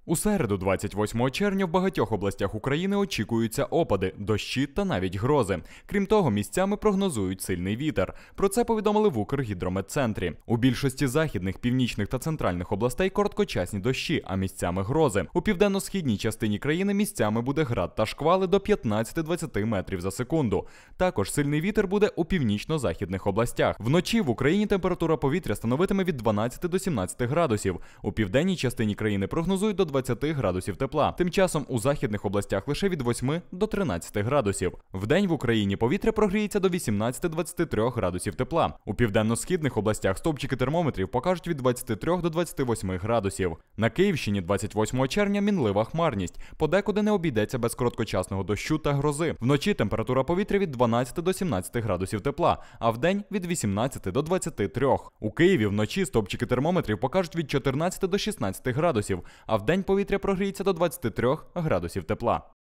У середу, 28 червня, в багатьох областях України очікуються опади, дощі та навіть грози. Крім того, місцями прогнозують сильний вітер. Про це повідомили в Укргідрометцентрі. У більшості західних, північних та центральних областей короткочасні дощі, а місцями грози. У південно-східній частині країни місцями буде град та шквали до 15-20 метрів за секунду. Також сильний вітер буде у північно-західних областях. Вночі в Україні температура повітря становитиме від 12 до 17 градусів. У південній частині країни прогнозують до 20 градусів тепла. Тим часом у західних областях лише від 8 до 13 градусів. Вдень в Україні повітря прогріється до 18-23 градусів тепла. У південно-східних областях стовпчики термометрів покажуть від 23 до 28 градусів. На Київщині 28 червня мінлива хмарність. Подекуди не обійдеться без короткочасного дощу та грози. Вночі температура повітря від 12 до 17 градусів тепла, а вдень від 18 до 23. У Києві вночі стовпчики термометрів покажуть від 14 до 16 градусів, а вдень повітря прогріється до 23 градусів тепла.